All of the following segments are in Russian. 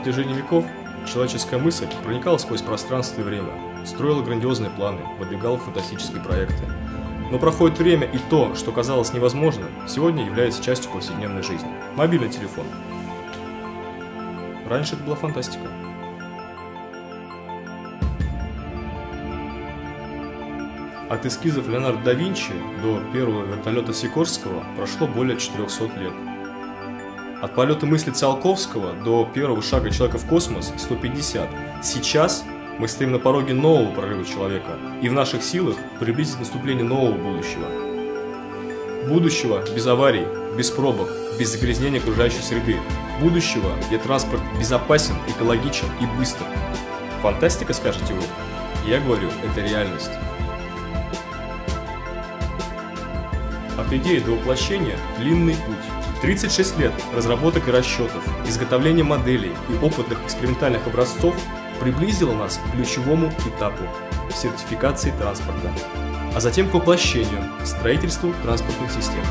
протяжении веков человеческая мысль проникала сквозь пространство и время, строила грандиозные планы, выдвигала фантастические проекты. Но проходит время, и то, что казалось невозможным, сегодня является частью повседневной жизни. Мобильный телефон. Раньше это была фантастика. От эскизов Леонардо да Винчи до первого вертолета Сикорского прошло более 400 лет. От полета мысли Циолковского до первого шага человека в космос 150. Сейчас мы стоим на пороге нового прорыва человека, и в наших силах приблизить наступление нового будущего. Будущего без аварий, без пробок, без загрязнения окружающей среды. Будущего, где транспорт безопасен, экологичен и быстр. Фантастика, скажете вы? Я говорю, это реальность. От идеи до воплощения длинный путь. 36 лет разработок и расчетов, изготовления моделей и опытных экспериментальных образцов приблизило нас к ключевому этапу – сертификации транспорта, а затем к воплощению – строительству транспортных систем.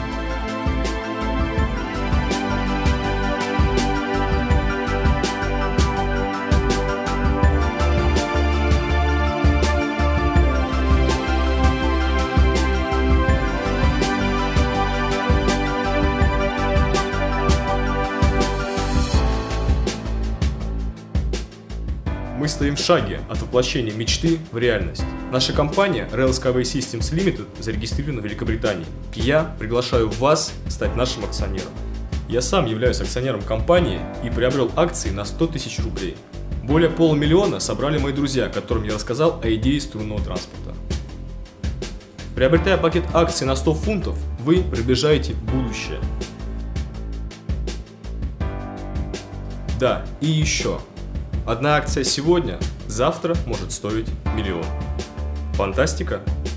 Мы стоим в шаге от воплощения мечты в реальность. Наша компания Rail Skyway Systems Limited зарегистрирована в Великобритании. И я приглашаю вас стать нашим акционером. Я сам являюсь акционером компании и приобрел акции на 100 тысяч рублей. Более $500 000 собрали мои друзья, которым я рассказал о идее струнного транспорта. Приобретая пакет акций на 100 фунтов, вы приближаете будущее. Да, и еще. Одна акция сегодня, завтра может стоить $1 000 000. Фантастика?